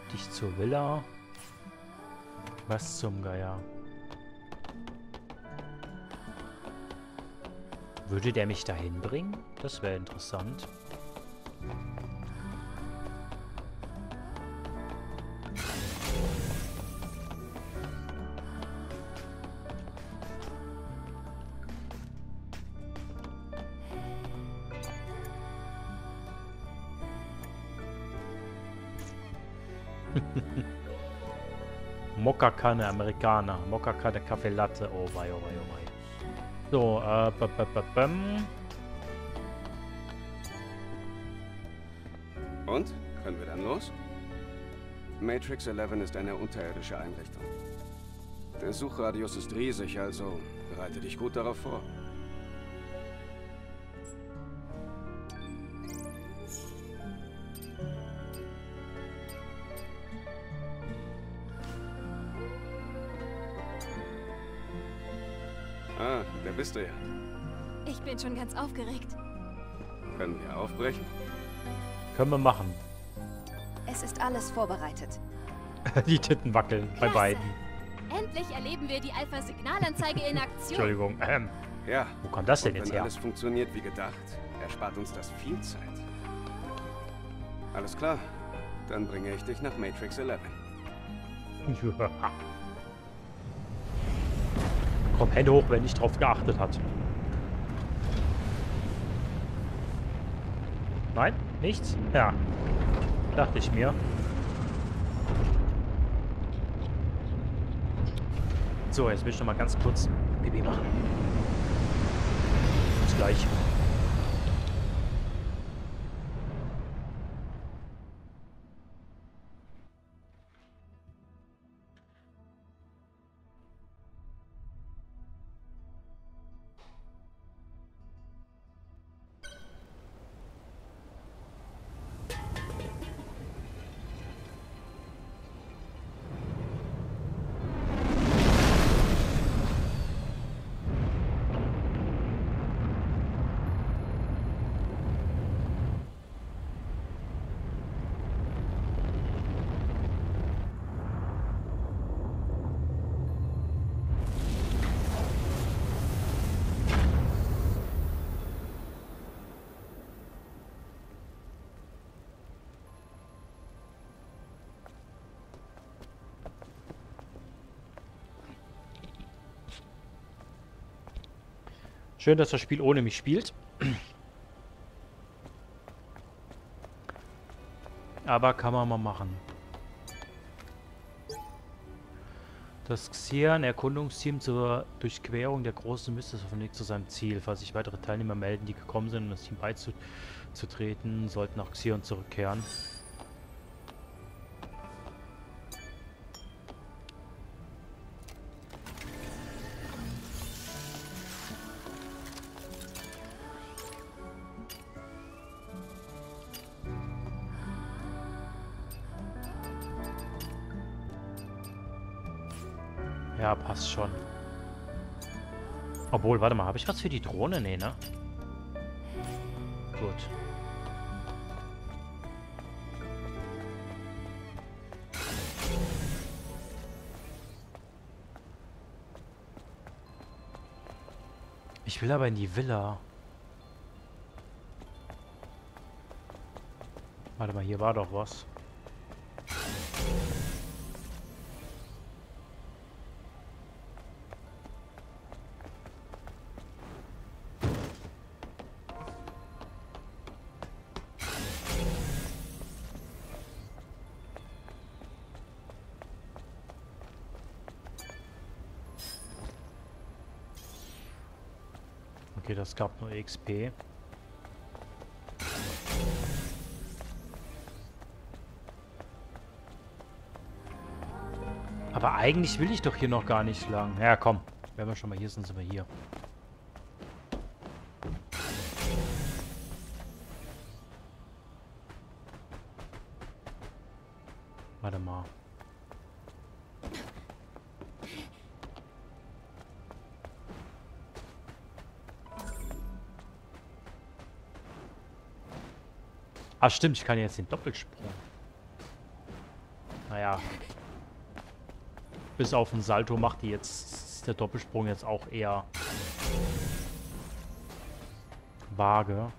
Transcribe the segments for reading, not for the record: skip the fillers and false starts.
Begib dich zur Villa. Was zum Geier? Würde der mich dahin bringen? Das wäre interessant. Mokka-Kanne, Amerikaner. Mokka-Kanne, Kaffee Latte. Oh wei, oh wei, oh wei. So, Und? Können wir dann los? Matrix 11 ist eine unterirdische Einrichtung. Der Suchradius ist riesig, also bereite dich gut darauf vor. Ah, da bist du ja. Ich bin schon ganz aufgeregt. Können wir aufbrechen? können wir machen. Es ist alles vorbereitet. Die Titten wackeln bei Klasse. beiden. Endlich erleben wir die Alpha-Signalanzeige in Aktion. Entschuldigung. Ja. Wo kommt das denn Und jetzt wenn her? alles funktioniert wie gedacht, erspart uns das viel Zeit. Alles klar. Dann bringe ich dich nach Matrix 11. Komm, Hände hoch, wenn nicht drauf geachtet hat. Nein? Nichts? Ja. Dachte ich mir. So, jetzt will ich noch mal ganz kurz Pipi machen. Bis gleich. Schön, dass das Spiel ohne mich spielt. Aber kann man mal machen. Das Xian-Erkundungsteam zur Durchquerung der großen Wüste ist auf dem Weg zu seinem Ziel. Falls sich weitere Teilnehmer melden, die gekommen sind, um das Team beizutreten, sollten nach Xian zurückkehren. Ja, passt schon. Obwohl, warte mal, habe ich was für die Drohne? Nee, ne? Gut. Ich will aber in die Villa. Warte mal, hier war doch was. Okay, das gab nur XP. Aber eigentlich will ich doch hier noch gar nicht lang. Ja, komm. Wenn wir schon mal hier sind, sind wir hier. Warte mal. Ah, stimmt, ich kann jetzt den Doppelsprung. naja, bis auf den Salto macht die jetzt, ist der Doppelsprung jetzt auch eher vage.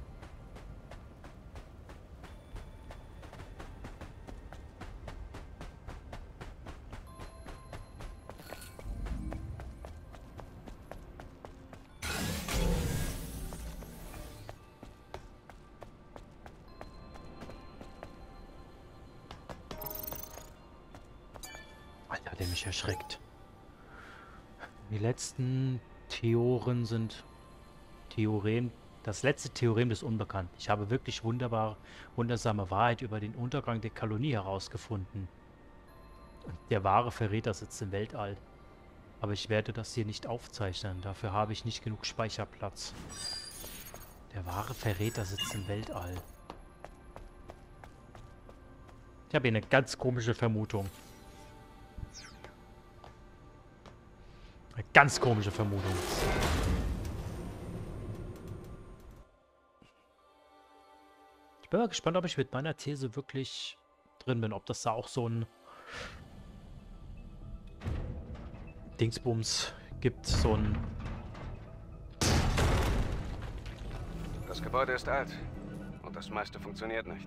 Alter, hat der mich erschreckt. Die letzten Theorien sind Theorem. Das letzte Theorem ist unbekannt. Ich habe wirklich wundersame Wahrheit über den Untergang der Kolonie herausgefunden. Und der wahre Verräter sitzt im Weltall. Aber ich werde das hier nicht aufzeichnen. Dafür habe ich nicht genug Speicherplatz. Der wahre Verräter sitzt im Weltall. Ich habe hier eine ganz komische Vermutung. Eine ganz komische Vermutung. Ich bin mal gespannt, ob ich mit meiner These wirklich drin bin. Ob das da auch so ein Dingsbums gibt. So ein... Das Gebäude ist alt. Und das meiste funktioniert nicht.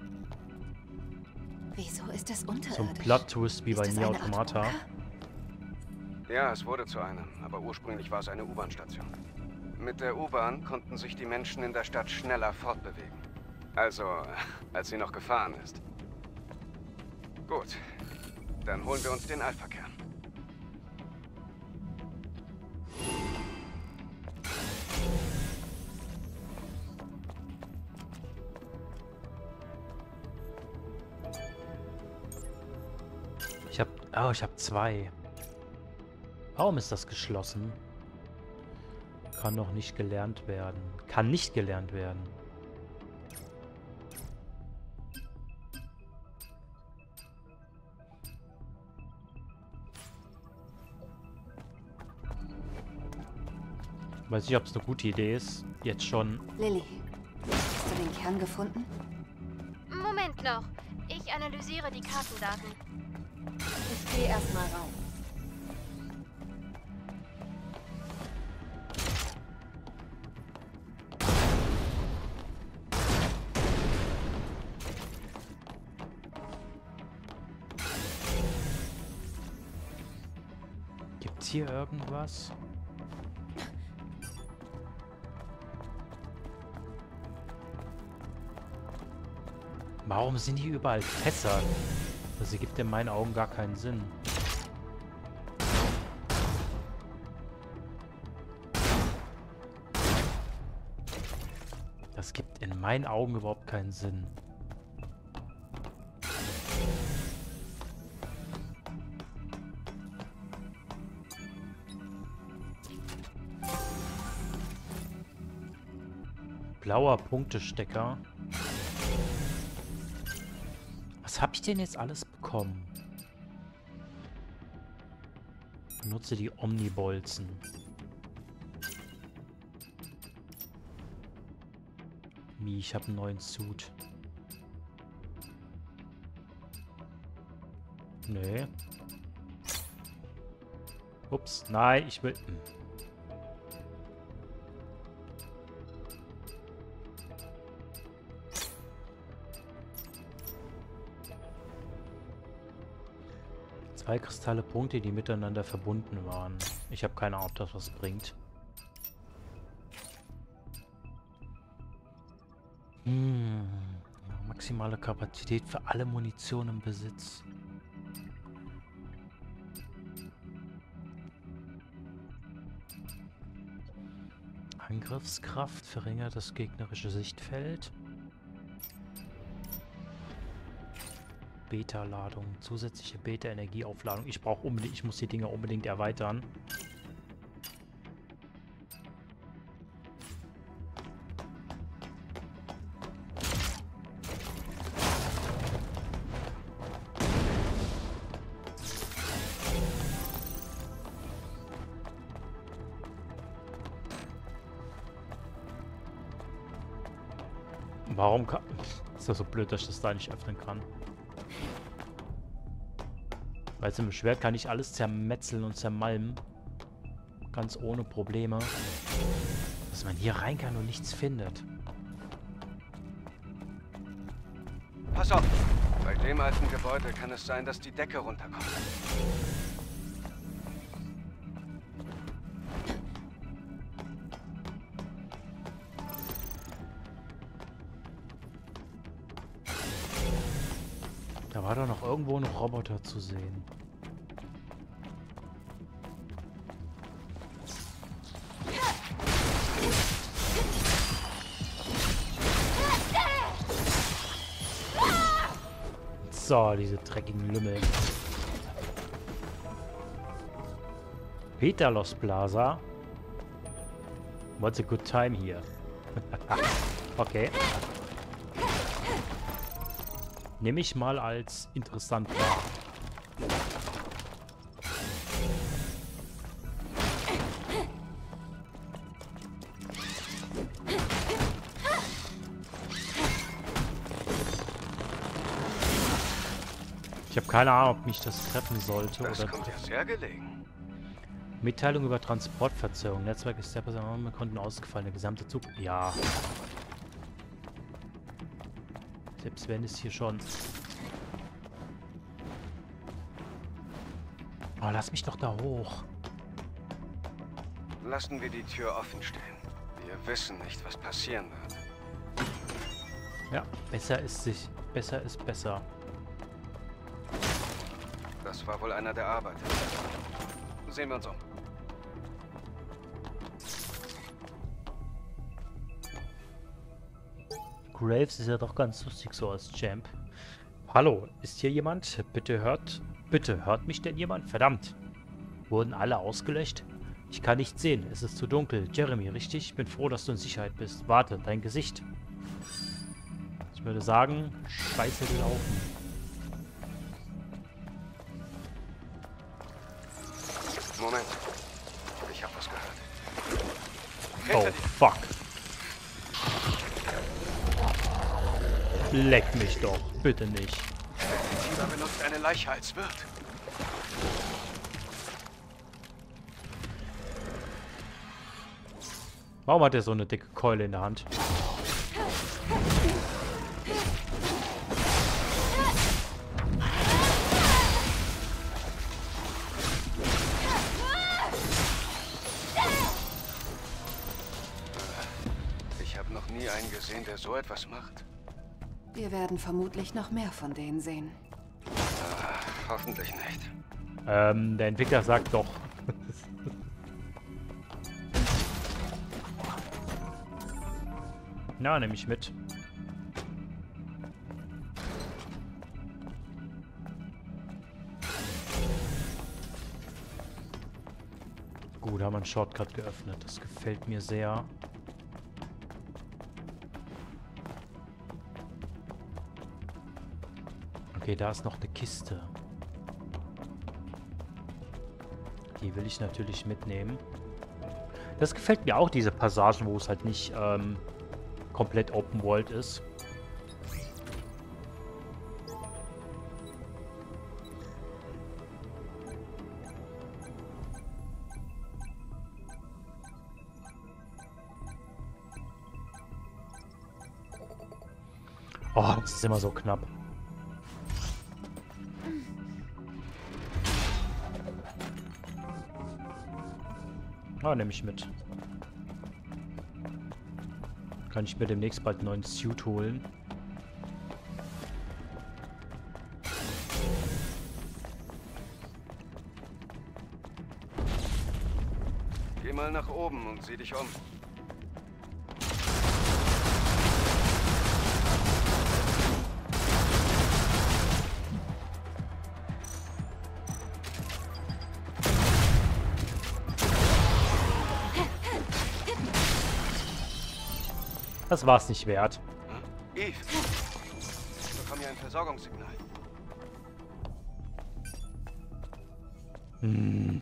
Wieso ist das unterirdisch? So ein Plot-Twist wie Ist bei das Nier eine Art Automata. Bunker? Ja, es wurde zu einem, aber ursprünglich war es eine U-Bahn-Station. Mit der U-Bahn konnten sich die Menschen in der Stadt schneller fortbewegen. Also, als sie noch gefahren ist. Gut, dann holen wir uns den Alpha-Kern. Ich hab 2. Warum ist das geschlossen? Kann noch nicht gelernt werden. Kann nicht gelernt werden. Weiß nicht, ob es eine gute Idee ist. Jetzt schon. Lilly, hast du den Kern gefunden? Moment noch. Ich analysiere die Kartendaten. Ich gehe erstmal raus. Gibt's hier irgendwas? Warum sind hier überall Fässer? Das ergibt in meinen Augen gar keinen Sinn. Das gibt in meinen Augen überhaupt keinen Sinn. Blauer Punktestecker. Was habe ich denn jetzt alles bekommen? Benutze die Omnibolzen. Ich habe einen neuen Suit. Nee. Ups, nein, ich will... Zwei Kristalle Punkte, die miteinander verbunden waren. Ich habe keine Ahnung, ob das was bringt. Maximale Kapazität für alle Munition im Besitz. Angriffskraft verringert das gegnerische Sichtfeld. Beta-Ladung, zusätzliche Beta-Energieaufladung. Ich brauche unbedingt, ich muss die Dinger unbedingt erweitern. Warum kann... Ist das so blöd, dass ich das da nicht öffnen kann? Weil mit dem Schwert kann ich alles zermetzeln und zermalmen. Ganz ohne Probleme. Dass man hier rein kann und nichts findet. Pass auf! Bei dem alten Gebäude kann es sein, dass die Decke runterkommt. Da war doch noch irgendwo ein Roboter zu sehen. So, diese dreckigen Lümmel. Petalos Plaza. What's a good time here? Okay. Nehme ich mal als interessant wahr. Ich habe keine Ahnung, ob mich das treffen sollte. Das oder kommt ja sehr gelegen. Mitteilung über Transportverzögerung. Netzwerk ist sehr besonders. Wir konnten ausgefallen. Der gesamte Zug. Ja. Selbst wenn es hier schon... Oh, lass mich doch da hoch. Lassen wir die Tür offen stehen. Wir wissen nicht, was passieren wird. Ja, besser ist sich. Besser ist besser. Das war wohl einer der Arbeiter. Sehen wir uns um. Graves ist ja doch ganz lustig so als Champ. Hallo, ist hier jemand? Bitte hört mich denn jemand? Verdammt. Wurden alle ausgelöscht? Ich kann nicht sehen, es ist zu dunkel. Jeremy, richtig? Ich bin froh, dass du in Sicherheit bist. Warte, dein Gesicht. Ich würde sagen, scheiße gelaufen. Moment. Ich habe was gehört. Oh, fuck. Leck mich doch. Bitte nicht. Der benutzt eine Leiche als Wirt. Warum hat er so eine dicke Keule in der Hand? Ich habe noch nie einen gesehen, der so etwas macht. Wir werden vermutlich noch mehr von denen sehen. Hoffentlich nicht. Der Entwickler sagt doch. Na, nehme ich mit. Gut, haben wir einen Shortcut geöffnet. Das gefällt mir sehr. Okay, da ist noch eine Kiste. Die will ich natürlich mitnehmen. Das gefällt mir auch, diese Passagen, wo es halt nicht komplett Open World ist. Oh, das ist immer so knapp. Ah, nehme ich mit. Kann ich mir demnächst bald einen neuen Suit holen. Geh mal nach oben und sieh dich um. Das war's nicht wert. Eve, ich bekomme hier ein Versorgungssignal. Hm.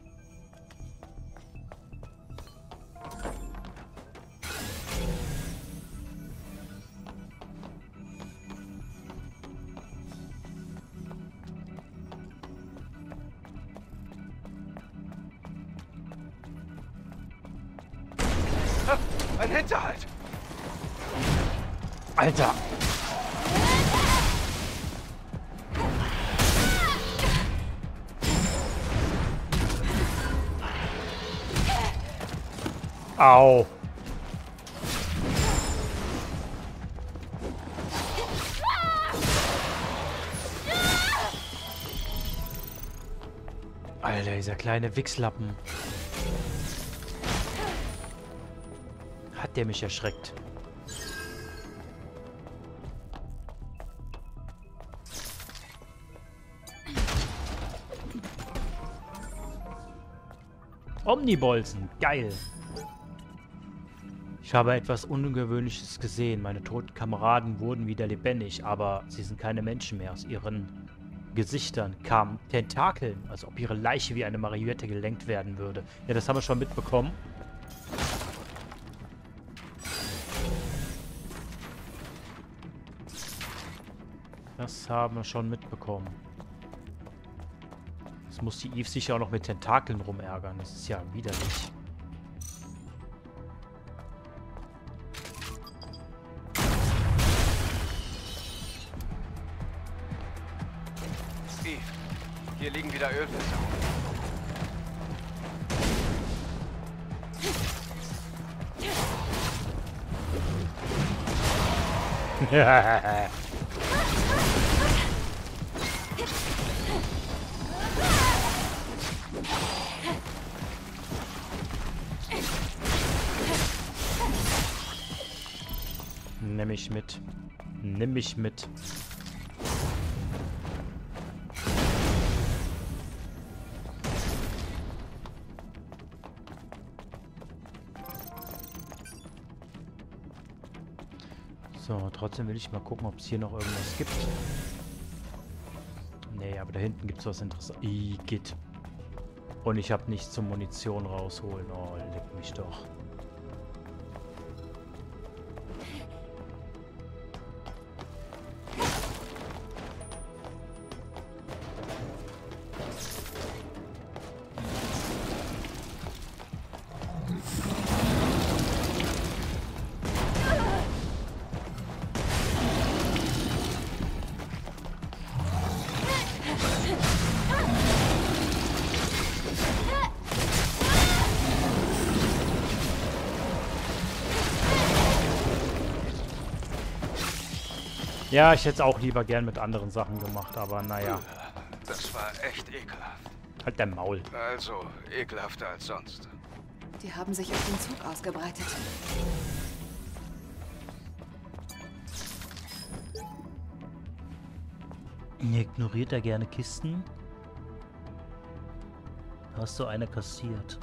Ein Hinterhalt! Alter! Au! Alter, dieser kleine Wichslappen. Hat der mich erschreckt. Omnibolzen, geil. Ich habe etwas Ungewöhnliches gesehen. Meine toten Kameraden wurden wieder lebendig, aber sie sind keine Menschen mehr. Aus ihren Gesichtern kamen Tentakeln, als ob ihre Leiche wie eine Marionette gelenkt werden würde. Ja, das haben wir schon mitbekommen. Das haben wir schon mitbekommen. Jetzt muss die Eve sich auch noch mit Tentakeln rumärgern. Das ist ja widerlich. Eve, hier liegen wieder Ölfilter. Nimm mich mit. Nimm mich mit. So, trotzdem will ich mal gucken, ob es hier noch irgendwas gibt. Nee, aber da hinten gibt es was Interessantes. Geht. Und ich habe nichts zum Munition rausholen. Oh, leck mich doch. Ja, ich hätte es auch lieber gern mit anderen Sachen gemacht, aber naja. Das war echt ekelhaft. Halt dein Maul. Also, ekelhafter als sonst. Die haben sich auf den Zug ausgebreitet. Ignoriert er gerne Kisten? Hast du eine kassiert?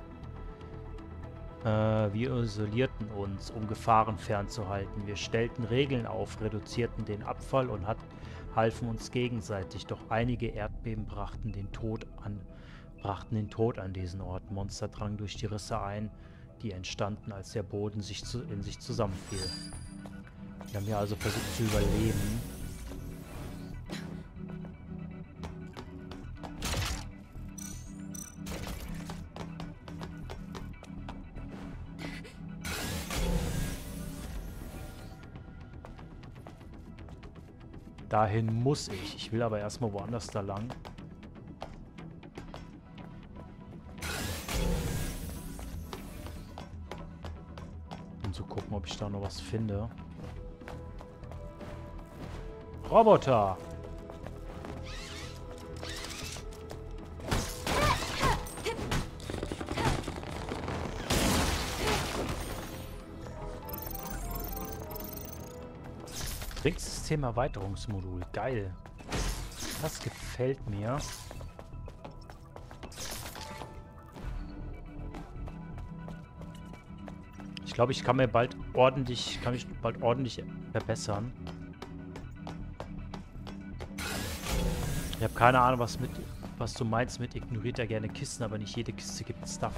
Wir isolierten uns, um Gefahren fernzuhalten. Wir stellten Regeln auf, reduzierten den Abfall und halfen uns gegenseitig. Doch einige Erdbeben brachten den Tod an diesen Ort. Monster drangen durch die Risse ein, die entstanden, als der Boden in sich zusammenfiel. Wir haben hier also versucht zu überleben. Dahin muss ich. Ich will aber erstmal woanders da lang. Um zu gucken, ob ich da noch was finde. Roboter! Trinksystem-Erweiterungsmodul. Geil. Das gefällt mir. Ich glaube, ich kann mich bald ordentlich verbessern. Ich habe keine Ahnung, was du meinst mit ignoriert er gerne Kisten, aber nicht jede Kiste gibt Stuff.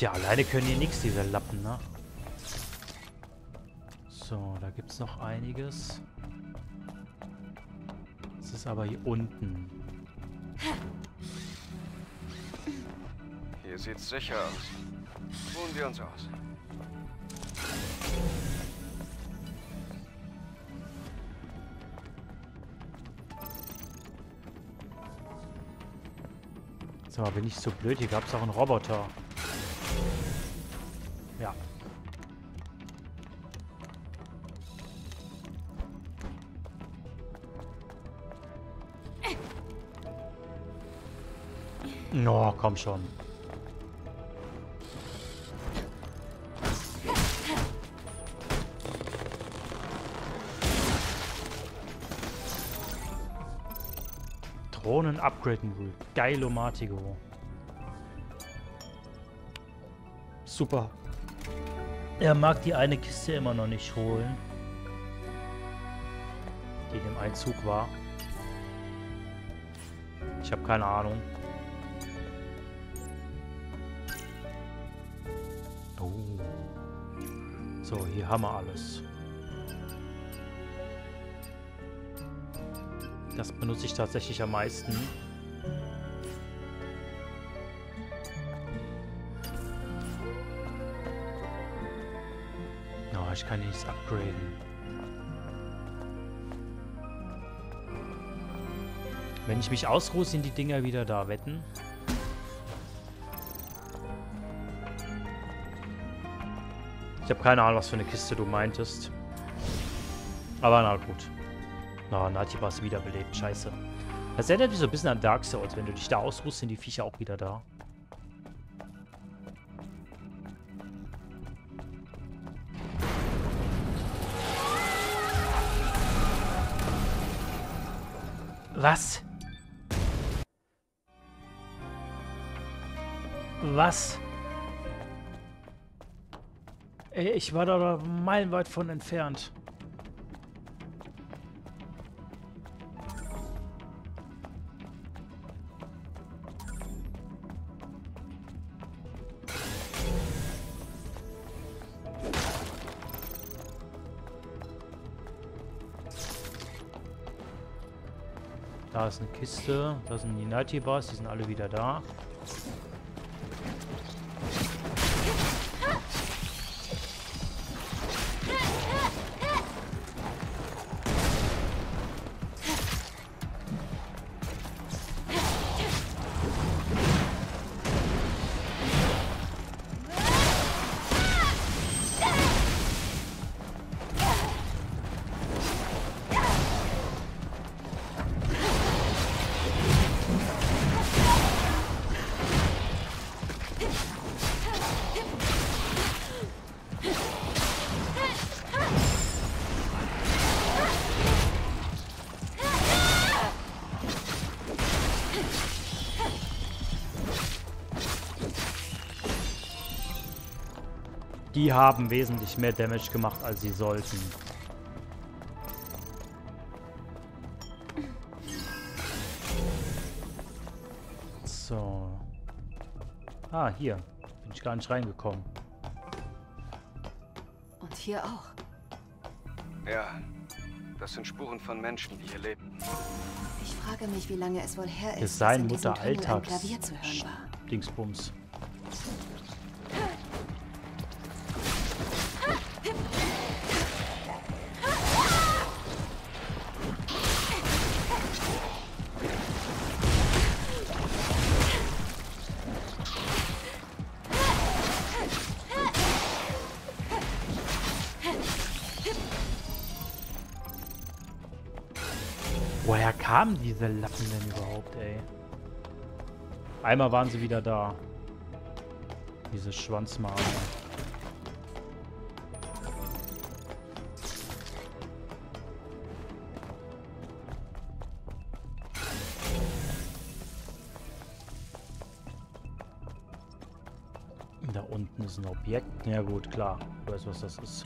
Tja, alleine können die nichts, diese Lappen, ne? So, da gibt's noch einiges. Das ist aber hier unten. Hier sieht's sicher aus. Ruhen wir uns aus. Sag mal, bin ich so blöd? Hier gab es auch einen Roboter. Ja. No, komm schon. Drohnen upgraden will. Geilomatigo. Super. Er mag die eine Kiste immer noch nicht holen, die in dem Einzug war. Ich habe keine Ahnung. Oh. So, hier haben wir alles. Das benutze ich tatsächlich am meisten. Oh, ich kann nichts upgraden. Wenn ich mich ausruhe, sind die Dinger wieder da. Wetten? Ich habe keine Ahnung, was für eine Kiste du meintest. Aber na gut. Na, Natiba ist wiederbelebt. Scheiße. Das erinnert mich so ein bisschen an Dark Souls. Wenn du dich da ausruhst, sind die Viecher auch wieder da. Was? Was? Ey, ich war da meilenweit von entfernt. Da ist eine Kiste. Da sind die Natibas. Die sind alle wieder da. Die haben wesentlich mehr Damage gemacht, als sie sollten. So. Ah, hier. Bin ich gar nicht reingekommen. Und hier auch. Ja, das sind Spuren von Menschen, die hier lebten. Ich frage mich, wie lange es wohl her ist, Design dass in Mutter diesem Tunnel ein Alltags Klavier zu hören war. Dingsbums. Woher kamen diese Lappen denn überhaupt, ey? Einmal waren sie wieder da. Diese Schwanzmarder. Da unten ist ein Objekt. Ja gut, klar. Du weißt, was das ist.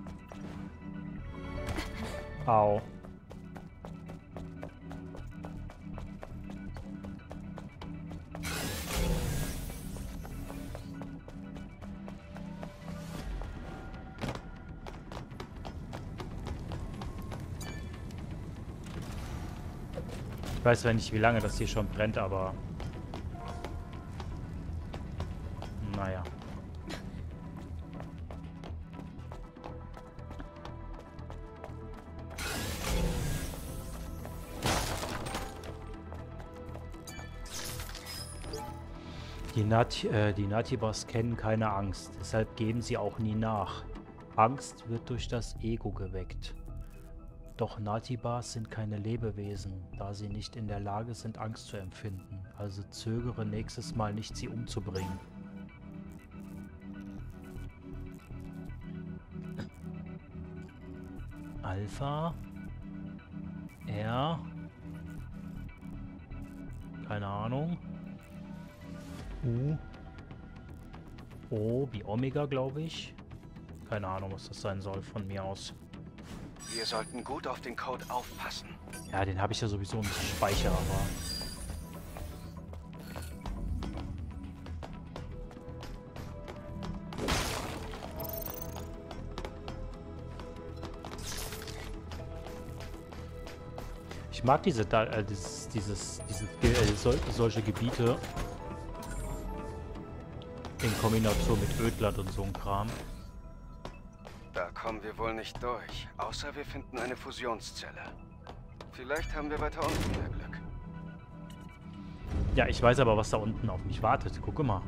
Au. weiß zwar nicht, wie lange das hier schon brennt, aber... Naja. Die Natibas kennen keine Angst, deshalb geben sie auch nie nach. Angst wird durch das Ego geweckt. Doch Natibas sind keine Lebewesen, da sie nicht in der Lage sind, Angst zu empfinden. Also zögere nächstes Mal nicht, sie umzubringen. Alpha. R. Keine Ahnung. U. O wie Omega, glaube ich. Keine Ahnung, was das sein soll von mir aus. Wir sollten gut auf den Code aufpassen. Ja, den habe ich ja sowieso im Speicher, aber... Ich mag solche Gebiete in Kombination mit Ödland und so ein Kram. Da kommen wir wohl nicht durch, außer wir finden eine Fusionszelle. Vielleicht haben wir weiter unten mehr Glück. Ja, ich weiß aber, was da unten auf mich wartet. Guck mal.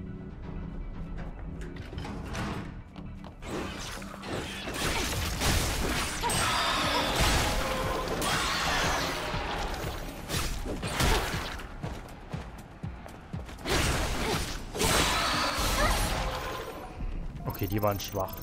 Okay, die waren schwach.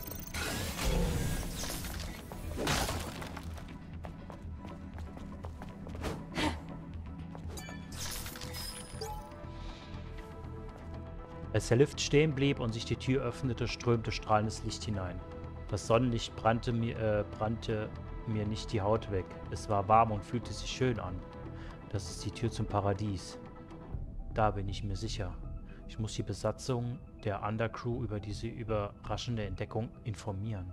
Als der Lift stehen blieb und sich die Tür öffnete, strömte strahlendes Licht hinein. Das Sonnenlicht brannte mir nicht die Haut weg. Es war warm und fühlte sich schön an. Das ist die Tür zum Paradies. Da bin ich mir sicher. Ich muss die Besatzung der Undercrew über diese überraschende Entdeckung informieren.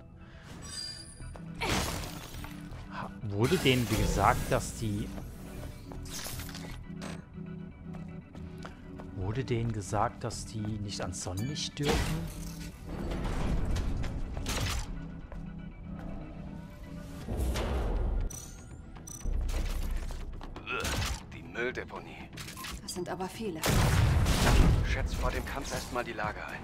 Wurde denen gesagt, dass die... Wurde denen gesagt, dass die nicht ans Sonnenlicht dürfen? Die Mülldeponie. Das sind aber viele. Schätzt vor dem Kampf erstmal die Lage ein.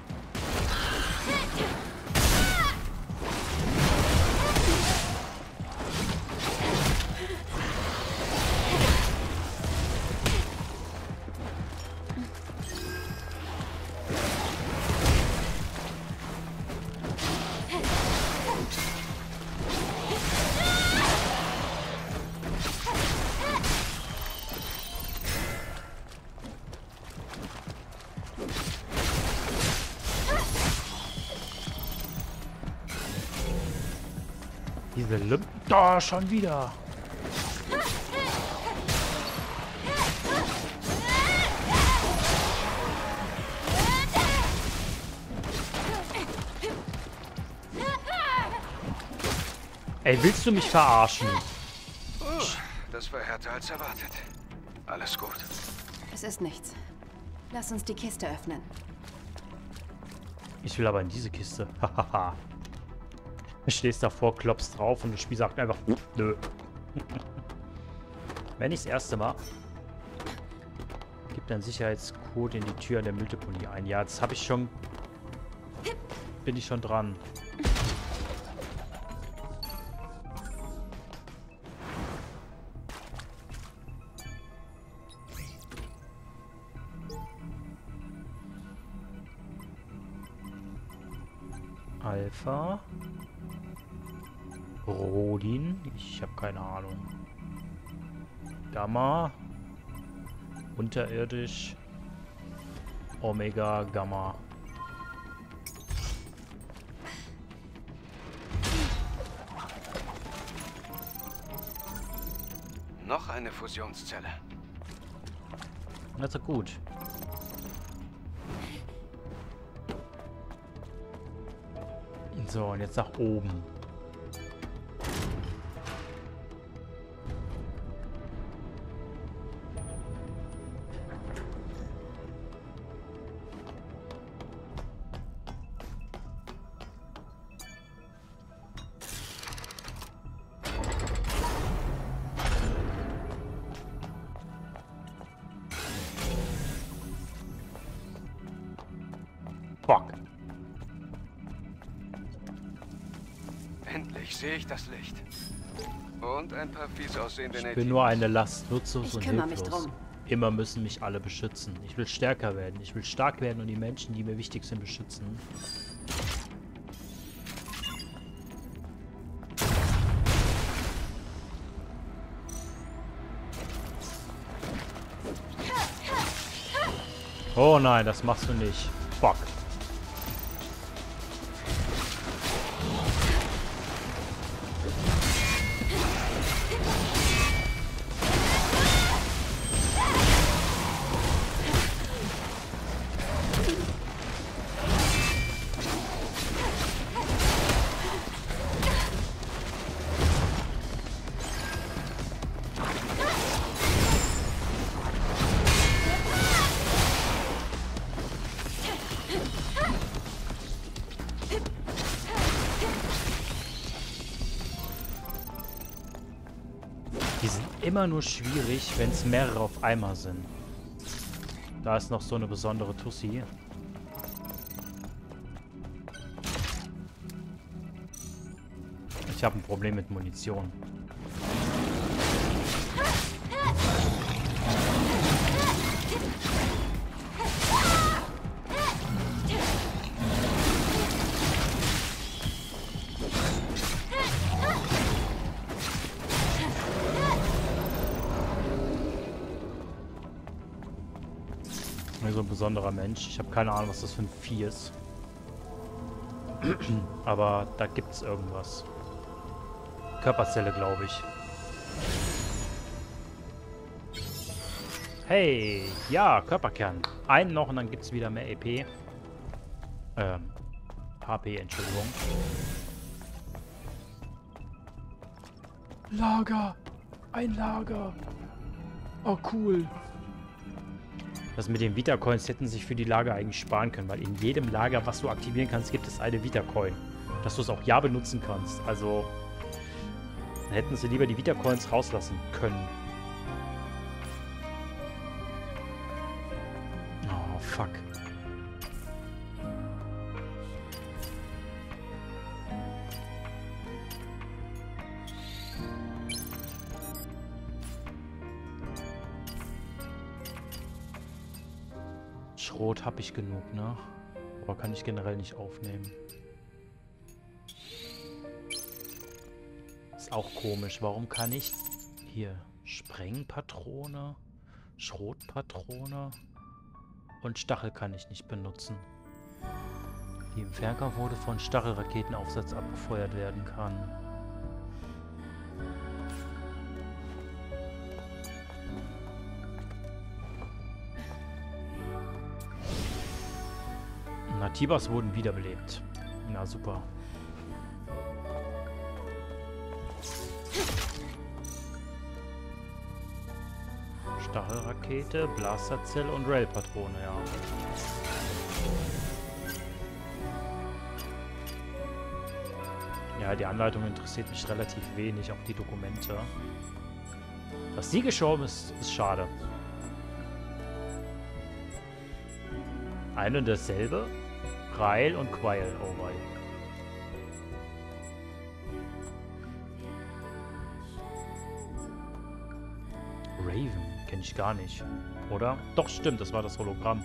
Diese Limp... Da, schon wieder! Ey, willst du mich verarschen? Das war härter als erwartet. Alles gut. Es ist nichts. Lass uns die Kiste öffnen. Ich will aber in diese Kiste. Hahaha. Du stehst davor, klopfst drauf und das Spiel sagt einfach nö. Wenn ich das erste Mal... Gib deinen Sicherheitscode in die Tür an der Mülldeponie ein. Ja, das habe ich schon... Bin ich schon dran. Alpha. Rodin. Ich habe keine Ahnung. Gamma. Unterirdisch. Omega, Gamma. Noch eine Fusionszelle. Das ist gut. So, und jetzt nach oben. Fuck. Endlich sehe ich das Licht. Und ein paar fies aussehende Ich Natives. bin nur eine Last, nutzlos und Ich kümmere mich hilflos. drum. Immer müssen mich alle beschützen. Ich will stärker werden. Ich will stark werden und die Menschen, die mir wichtig sind, beschützen. Oh nein, das machst du nicht. Fuck. Die sind immer nur schwierig, wenn es mehrere auf einmal sind. Da ist noch so eine besondere Tussi. Ich habe ein Problem mit Munition. So ein besonderer Mensch. Ich habe keine Ahnung, was das für ein Vieh ist. Aber da gibt's irgendwas. Körperzelle, glaube ich. Hey, ja, Körperkern. Einen noch und dann gibt's wieder mehr EP. HP, Entschuldigung. Lager. Ein Lager. Oh, cool. Das mit den Vita-Coins hätten sich für die Lager eigentlich sparen können, weil in jedem Lager, was du aktivieren kannst, gibt es eine Vita-Coin. Dass du es auch ja benutzen kannst. Also dann hätten sie lieber die Vita-Coins rauslassen können. Oh, fuck. Schrot habe ich genug, ne? Aber kann ich generell nicht aufnehmen. Ist auch komisch. Warum kann ich hier Sprengpatrone, Schrotpatrone und Stachel kann ich nicht benutzen? Die im Fernkampf wurde von Stachelraketenaufsatz abgefeuert werden kann. Nativas wurden wiederbelebt. Na super. Stachelrakete, Blasterzelle und Railpatrone, ja. Ja, die Anleitung interessiert mich relativ wenig, auch die Dokumente. Dass sie gestorben ist, ist schade. Ein und dasselbe? Rail und Quail, oh wei. Raven, kenne ich gar nicht. Oder? Doch, stimmt, das war das Hologramm.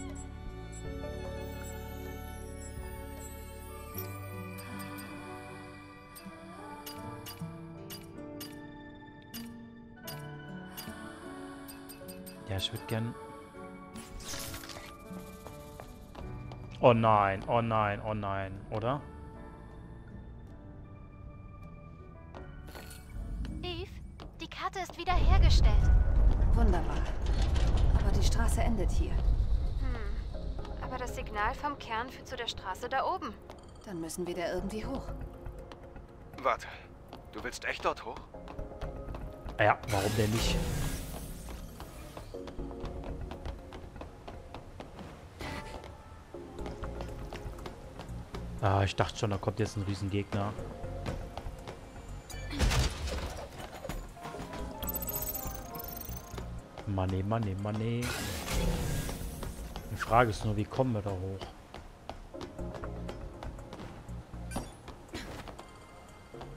Ja, ich würde gern... Oh nein, oh nein, oh nein, oder? Eve, die Karte ist wiederhergestellt. Wunderbar. Aber die Straße endet hier. Aber das Signal vom Kern führt zu der Straße da oben. Dann müssen wir da irgendwie hoch. Warte, du willst echt dort hoch? Ja, warum denn nicht? Ah, ich dachte schon, da kommt jetzt ein Riesengegner. Money, money, money. Die Frage ist nur, wie kommen wir da hoch?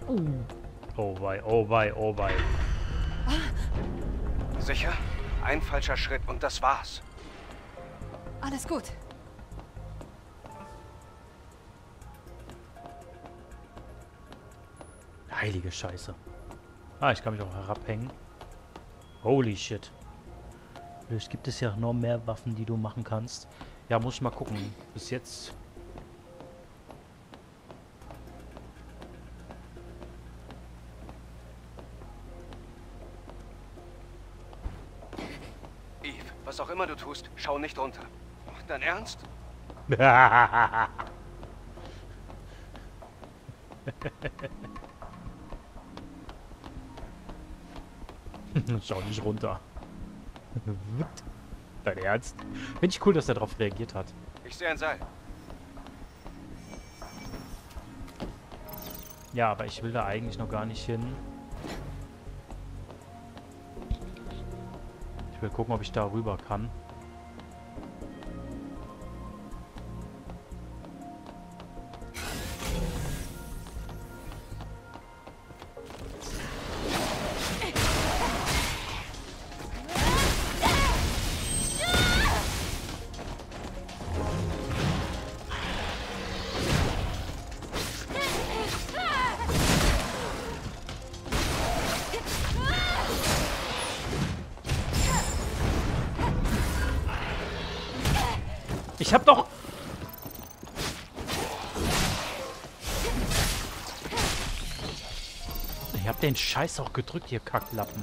Oh wei, oh wei, oh wei. Sicher? Ein falscher Schritt und das war's. Alles gut. Heilige Scheiße. Ah, ich kann mich auch herabhängen. Holy shit. Vielleicht gibt es ja noch mehr Waffen, die du machen kannst. Ja, muss ich mal gucken. Bis jetzt... Eve, was auch immer du tust, schau nicht runter. Dein Ernst? Schau nicht runter. Dein Ernst? Finde ich cool, dass er darauf reagiert hat. Ich sehe ein Seil. Ja, aber ich will da eigentlich noch gar nicht hin. Ich will gucken, ob ich da rüber kann. Ich hab doch... Ich hab den Scheiß auch gedrückt, ihr Kacklappen.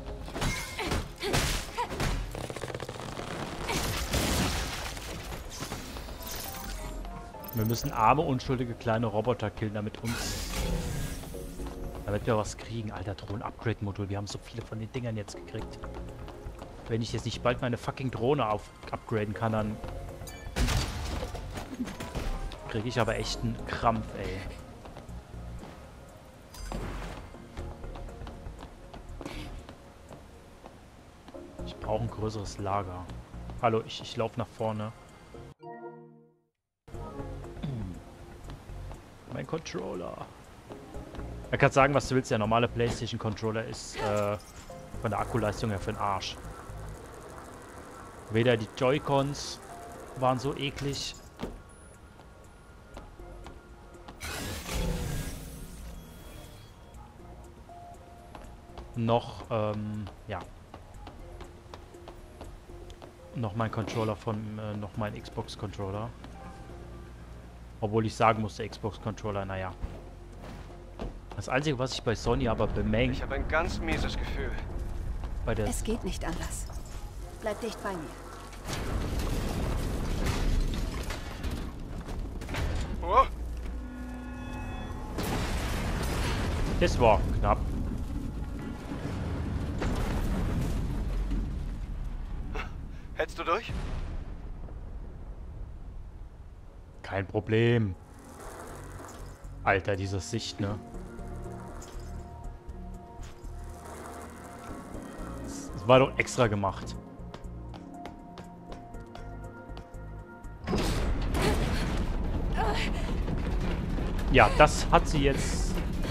Wir müssen arme, unschuldige kleine Roboter killen, damit wir was kriegen. Alter, Drohnen-Upgrade-Modul. Wir haben so viele von den Dingern jetzt gekriegt. Wenn ich jetzt nicht bald meine fucking Drohne upgraden kann, dann kriege ich aber echt einen Krampf, ey. Ich brauche ein größeres Lager. Hallo, ich laufe nach vorne. Mein Controller. Er kann sagen, was du willst. Der normale PlayStation-Controller ist von der Akkuleistung her für den Arsch. Weder die Joy-Cons waren so eklig. Noch, ja. Noch mein Controller noch mein Xbox-Controller. Obwohl ich sagen muss, der Xbox-Controller, naja. Das Einzige, was ich bei Sony aber bemängel... Ich habe ein ganz mieses Gefühl. Bei der... Es geht nicht anders. Bleib dicht bei mir. Oh, Das war knapp. hältst du durch? Kein Problem. Alter, diese Sicht, ne? Das war doch extra gemacht. Ja, das hat sie jetzt...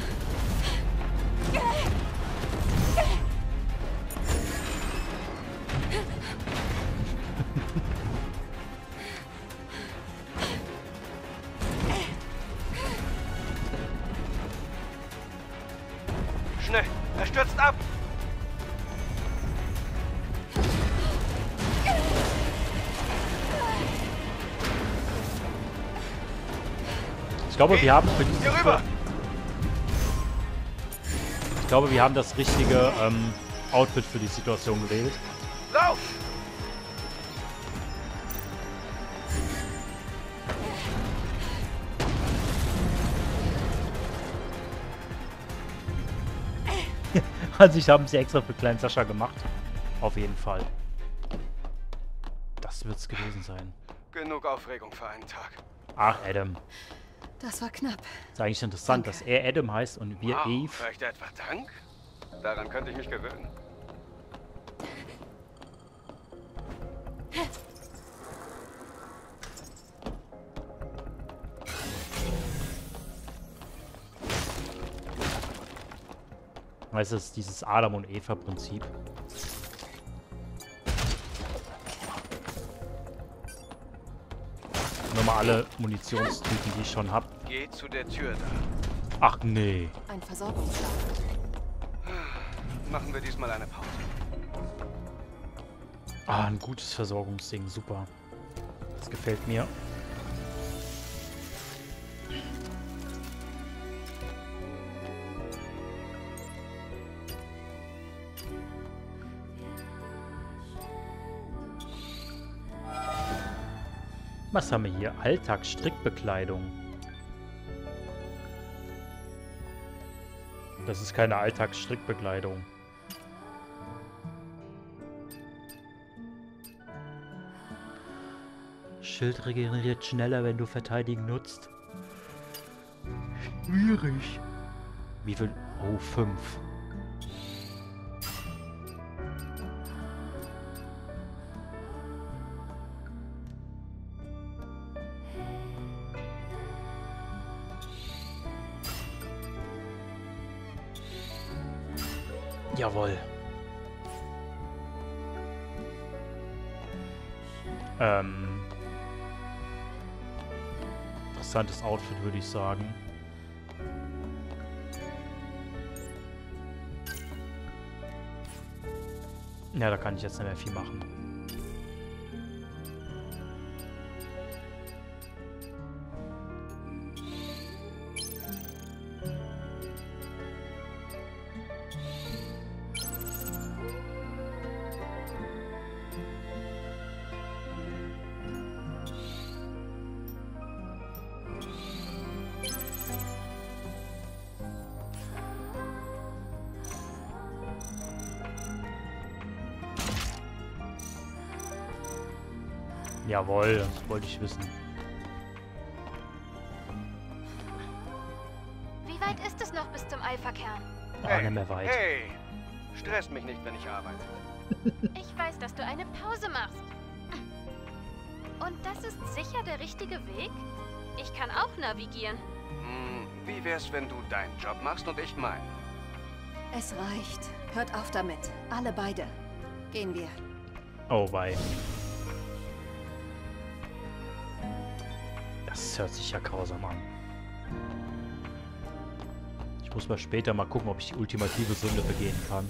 Schnell, er stürzt ab. Ich glaube, wir haben für diese... Hier rüber. Ich glaube, wir haben das richtige Outfit für die Situation gewählt. Lauf! Also ich habe sie extra für kleinen Sascha gemacht. Auf jeden Fall. Das wird's gewesen sein. Genug Aufregung für einen Tag. Ach, Adam. Das war knapp. Ist eigentlich interessant, Danke. dass er Adam heißt und wir Wow, Eve. vielleicht etwa Dank? Daran könnte ich mich gewöhnen. Weißt du, das ist dieses Adam und Eva-Prinzip. Nochmal alle Munitionstüten, die ich schon habe. Geh zu der Tür da. Ach nee. Ein Versorgungsschlag. Machen wir diesmal eine Pause. Ah, ein gutes Versorgungsding. Super. Das gefällt mir. Was haben wir hier? Alltagsstrickbekleidung. Das ist keine Alltagsstrickbekleidung. Schild regeneriert schneller, wenn du Verteidigen nutzt. Schwierig. Wie viel? Oh, 5. Jawohl. Interessantes Outfit, würde ich sagen. Ja, da kann ich jetzt nicht mehr viel machen. Jawohl, das wollte ich wissen. Wie weit ist es noch bis zum Alpha-Kern? Ah, nicht mehr weit. Hey! Stresst mich nicht, wenn ich arbeite. Ich weiß, dass du eine Pause machst. Und das ist sicher der richtige Weg? Ich kann auch navigieren. Wie wär's, wenn du deinen Job machst und ich meinen? Es reicht. Hört auf damit. Alle beide. Gehen wir. Oh, wei. Das hört sich ja grausam an. Ich muss mal später mal gucken, ob ich die ultimative Sünde begehen kann.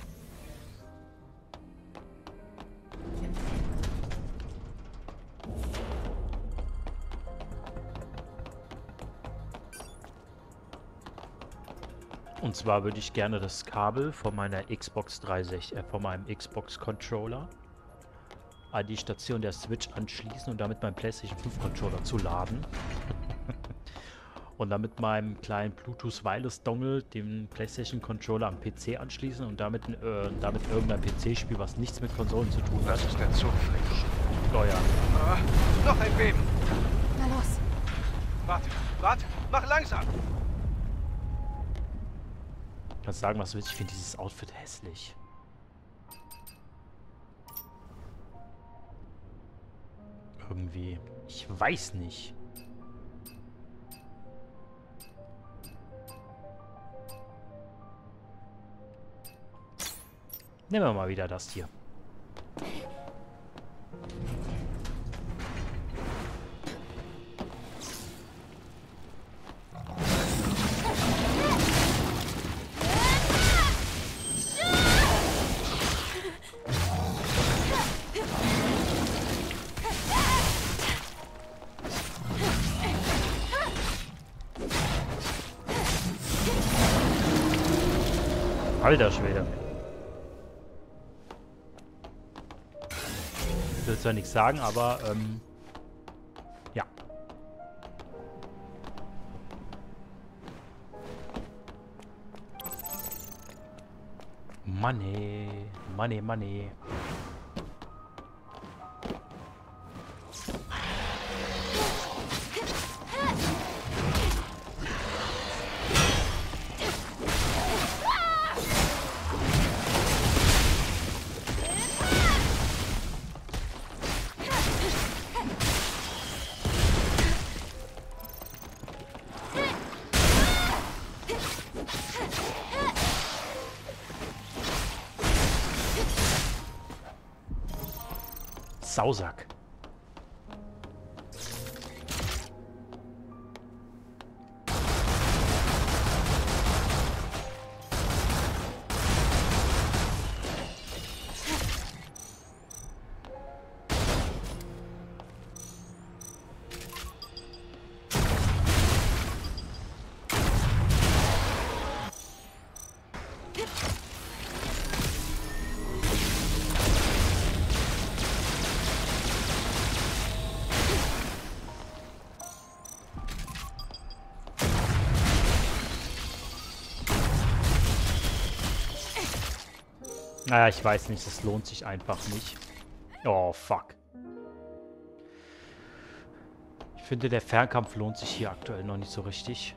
Und zwar würde ich gerne das Kabel von meiner Xbox 360, von meinem Xbox Controller an die Station der Switch anschließen und damit meinen PlayStation 5 Controller zu laden. Und dann mit meinem kleinen Bluetooth Wireless Dongle den PlayStation Controller am PC anschließen und damit irgendein PC-Spiel, was nichts mit Konsolen zu tun hat, Das ist der Zugpflicht. steuern. Ah, noch ein Beben. Na los. Warte, mach langsam. Kannst sagen, was du willst, ich finde dieses Outfit hässlich. Irgendwie. Ich weiß nicht. Nehmen wir mal wieder das hier. Alter Schwede. Ich will zwar nichts sagen, aber, ja. Money, Money, Money. Sausack. Naja, ich weiß nicht, das lohnt sich einfach nicht. Oh, fuck. Ich finde, der Fernkampf lohnt sich hier aktuell noch nicht so richtig.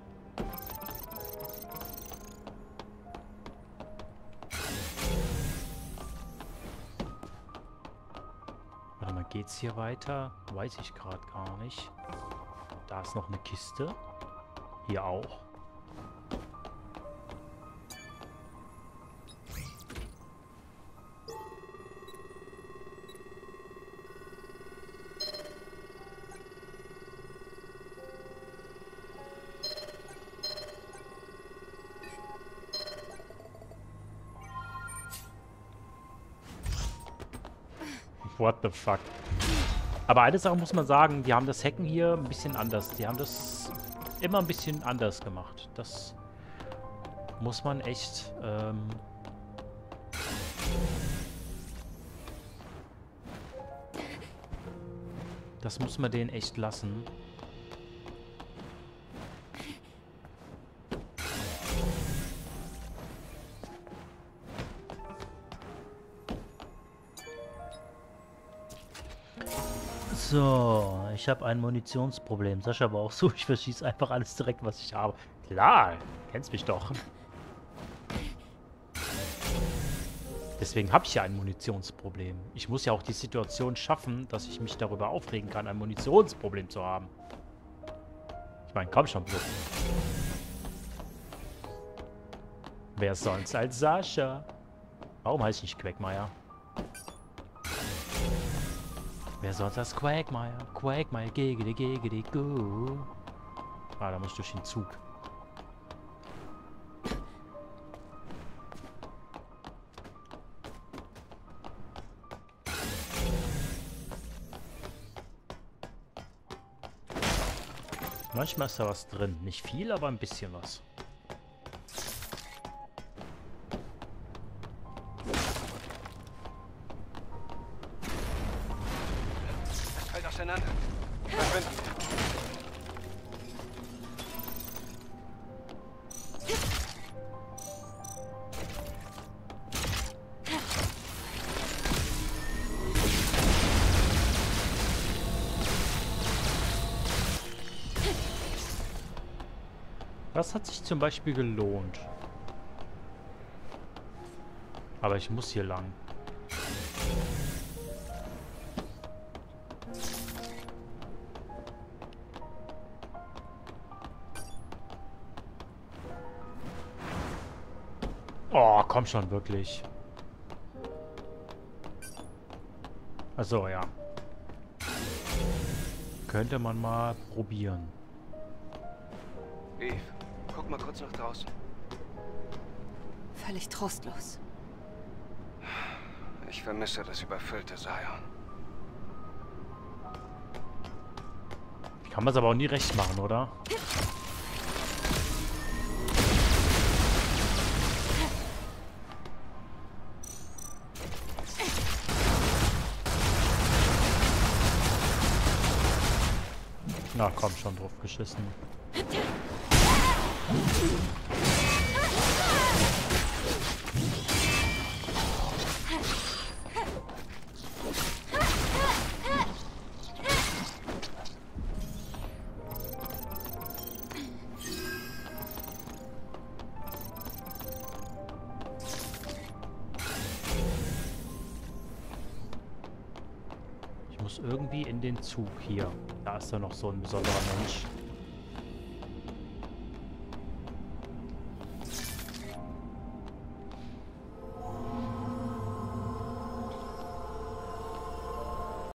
Warte mal, geht's hier weiter? Weiß ich gerade gar nicht. Da ist noch eine Kiste. Hier auch. What the fuck? Aber eine Sache muss man sagen, die haben das Hacken hier ein bisschen anders. Die haben das immer ein bisschen anders gemacht. Das muss man echt... das muss man denen echt lassen. So, ich habe ein Munitionsproblem. Sascha aber auch so. Ich verschieße einfach alles direkt, was ich habe. Klar, kennst mich doch. Deswegen habe ich ja ein Munitionsproblem. Ich muss ja auch die Situation schaffen, dass ich mich darüber aufregen kann, ein Munitionsproblem zu haben. Ich meine, komm schon bloß. Wer sonst als Sascha? Warum heißt ich nicht Quagmire? Wer sonst als Quagmire? Quagmire, gegede, go. Ah, da muss ich durch den Zug. Manchmal ist da was drin. Nicht viel, aber ein bisschen was. Es fällt auseinander. Verschwinden. Das hat sich zum Beispiel gelohnt. Aber ich muss hier lang. Oh, komm schon, wirklich. Also ja. Könnte man mal probieren. Eve, guck mal kurz nach draußen. Völlig trostlos. Ich vermisse das überfüllte Zion. Kann man es aber auch nie recht machen, oder? Na komm schon, drauf geschissen. Ich muss irgendwie in den Zug hier. Da ist da noch so ein besonderer Mensch.